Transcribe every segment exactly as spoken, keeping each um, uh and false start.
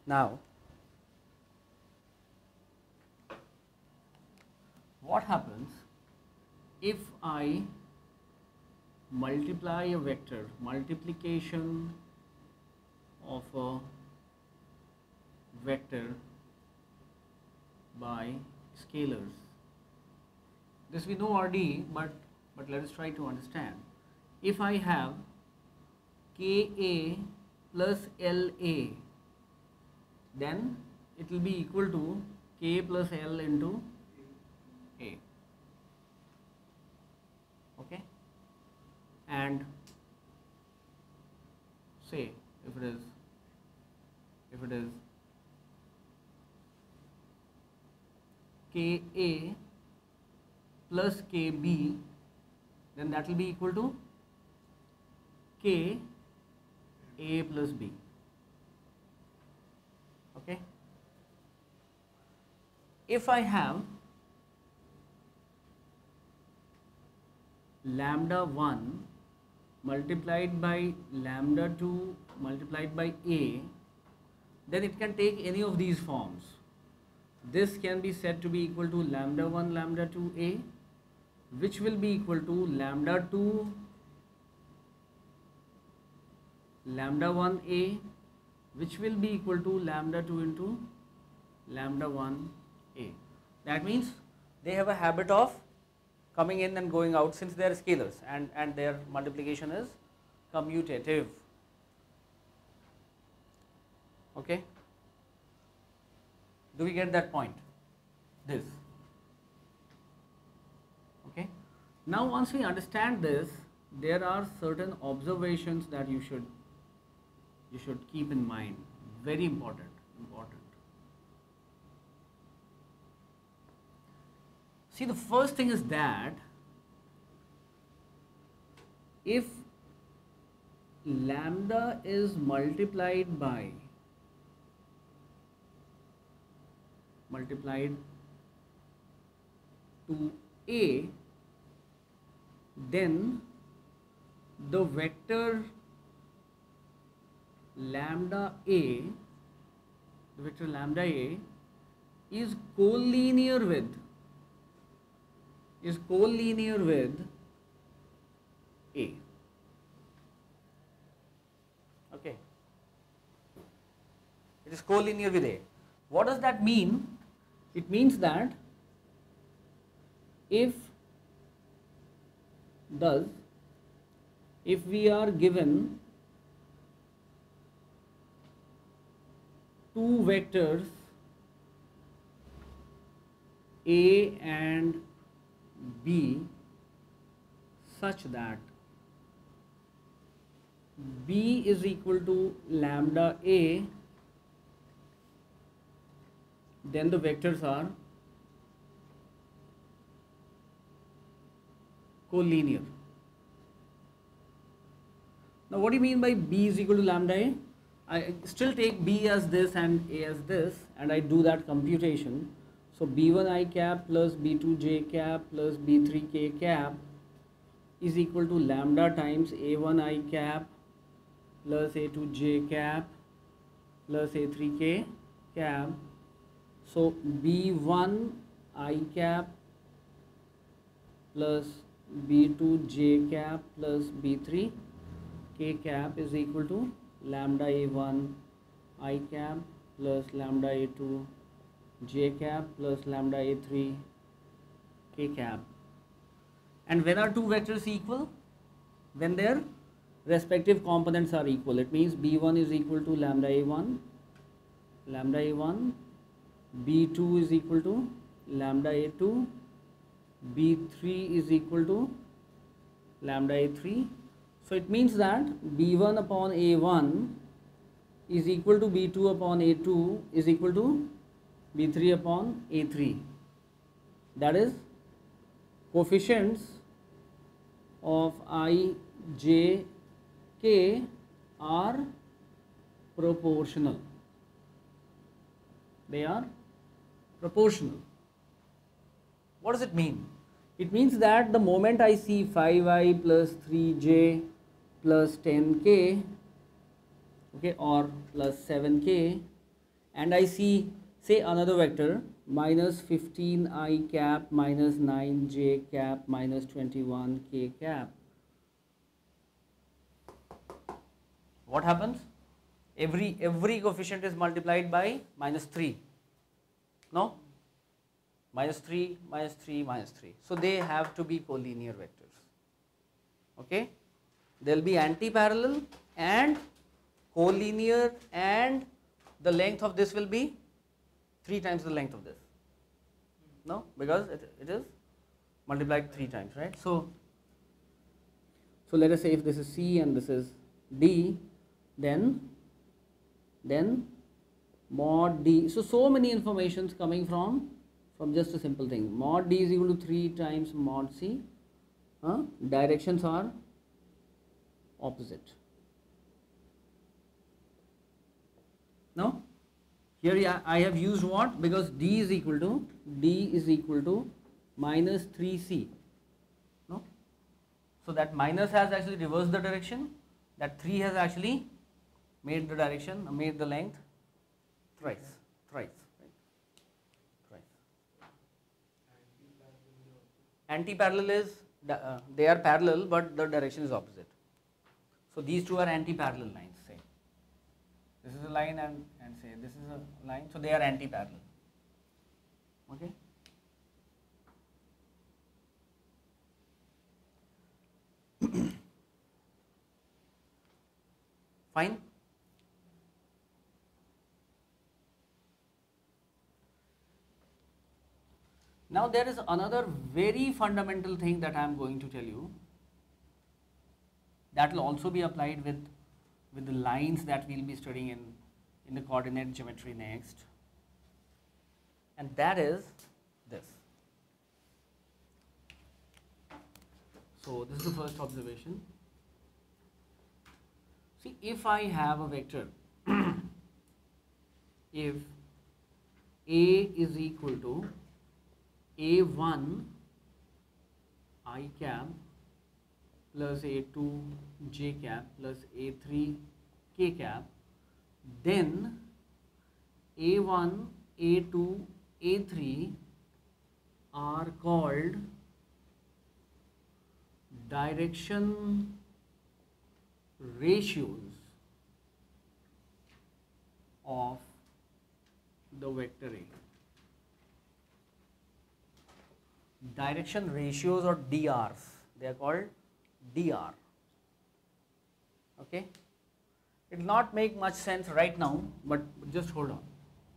Now, what happens if I multiply a vector, multiplication of a vector by scalars? This we know already, but but let us try to understand. If I have K A plus L A, then it will be equal to K plus L into A. Okay, and say if it is if it is K A plus K B, then that will be equal to K A plus B. Okay, if I have lambda one multiplied by lambda two multiplied by A, then it can take any of these forms. This can be said to be equal to lambda one lambda two A, which will be equal to lambda two lambda one A, which will be equal to lambda two into lambda one A. That means they have a habit of coming in and going out, since they are scalars, and, and their multiplication is commutative. Okay, do we get that point? This. Okay, now once we understand this, there are certain observations that you should you should keep in mind. Very important, important. See, the first thing is that if lambda is multiplied by multiplied to A, then the vector lambda A, the vector lambda A is collinear with is collinear with A. Okay, it is collinear with A. What does that mean? It means that if thus if we are given two vectors A and B such that B is equal to lambda A, then the vectors are collinear. Now what do you mean by B is equal to lambda A? I still take B as this and A as this, and I do that computation. So B one I cap plus B two J cap plus B three K cap is equal to lambda times A one I cap plus A two J cap plus A three K cap. So B one I cap plus B two J cap plus B three K cap is equal to lambda A one I cap plus lambda A two J cap plus lambda A three K cap. And when are two vectors equal? When their respective components are equal. It means B one is equal to lambda A one, lambda A one, B two is equal to lambda A two, B three is equal to lambda A three. So it means that B one upon A one is equal to B two upon A two is equal to B three upon A three. That is, coefficients of I, J, K are proportional. They are proportional. What does it mean? It means that the moment I see five I plus three J plus ten K, okay, or plus seven K, and I see, say, another vector minus fifteen I cap minus nine j cap minus twenty-one k cap, what happens? Every every coefficient is multiplied by minus three. No? Minus three, minus three, minus three. So they have to be collinear vectors. Okay? There will be anti-parallel and collinear, and the length of this will be three times the length of this. No? Because it, it is multiplied three times, right? So, so let us say if this is C and this is D, then then mod D. So, so many informations coming from from just a simple thing. Mod D is equal to three times mod C. Huh? Directions are opposite. No? Here I have used what? Because D is equal to D is equal to minus three C. No? So that minus has actually reversed the direction. That three has actually made the direction, made the length thrice, thrice, right? Thrice. Anti-parallel is, uh, they are parallel but the direction is opposite. So these two are anti-parallel lines, say. This is a line and, and say this is a line, so they are anti-parallel. Okay? Fine? Now there is another very fundamental thing that I am going to tell you that will also be applied with, with the lines that we will be studying in, in the coordinate geometry next, and that is this. So this is the first observation. See, if I have a vector, if A is equal to A one I cap plus A two j cap plus A three k cap, then A one, A two, A three are called direction ratios of the vector A. Direction ratios or D Rs, they are called D R. Okay? It will not make much sense right now, but just hold on.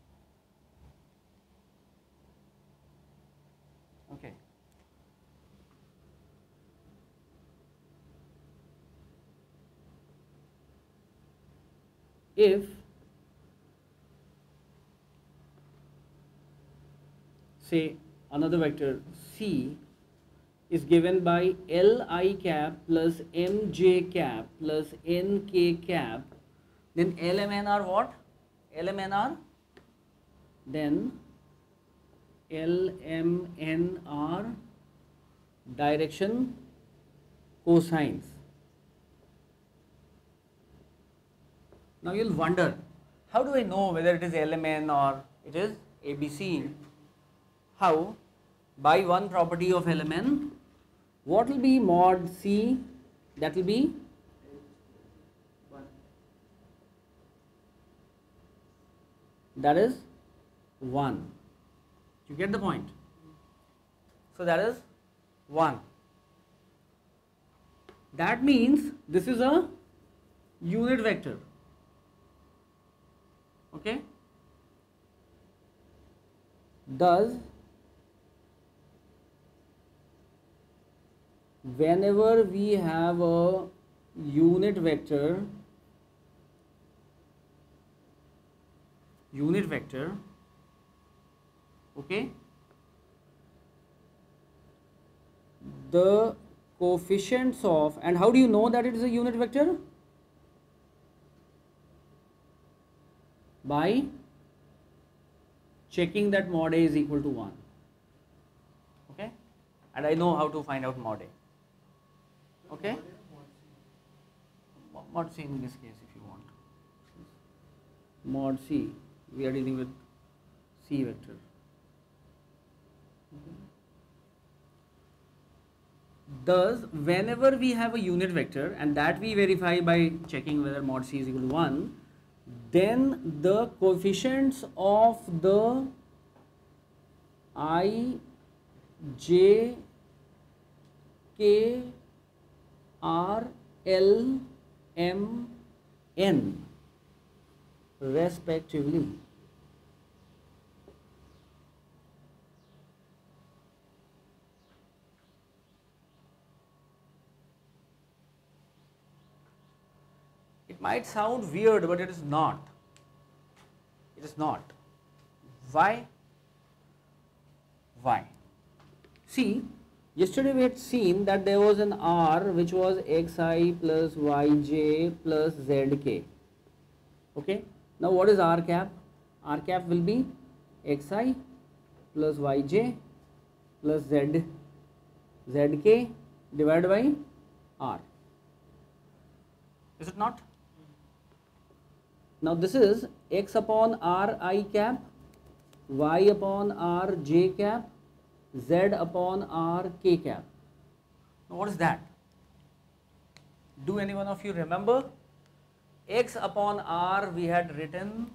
Okay. If say another vector C is given by L I cap plus M J cap plus N K cap, then L M N are what? L M N are? Then L M N are direction cosines. Now you'll wonder, how do I know whether it is L M N or it is A B C? How? By one property of L M N. What will be mod C? That will be that is one. You get the point? So that is one. That means this is a unit vector. Okay? Thus, whenever we have a unit vector, unit vector, okay, the coefficients of, and how do you know that it is a unit vector? By checking that mod A is equal to one. Okay? And I know how to find out mod A. Okay? Mod C in this case if you want. Mod C. We are dealing with C vector. Thus, whenever we have a unit vector, and that we verify by checking whether mod C is equal to one, then the coefficients of the I, J, K, R, L, M, N respectively it might sound weird, but it is not. It is not. Why? Why? See, yesterday we had seen that there was an R which was xi plus yj plus zk. Okay. Now what is R cap? R cap will be xi plus yj plus z zk divided by R. Is it not? Now this is x upon r I cap, y upon r j cap, z upon r k cap. Now what is that? Do any one of you remember? X upon r we had written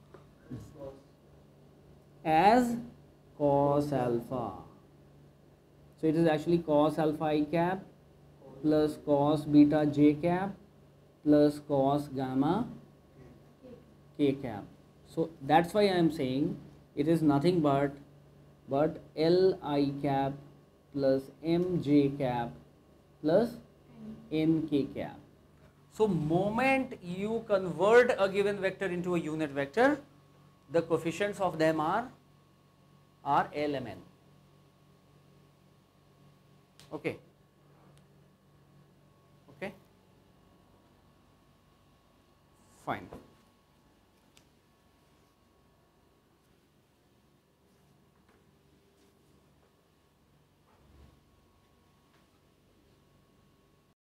as cos alpha. So it is actually cos alpha I cap plus cos beta j cap plus cos gamma k cap. So that's why I am saying it is nothing but but L I cap plus M J cap plus N K cap. So moment you convert a given vector into a unit vector, the coefficients of them are are L M N. Okay. Okay. Fine.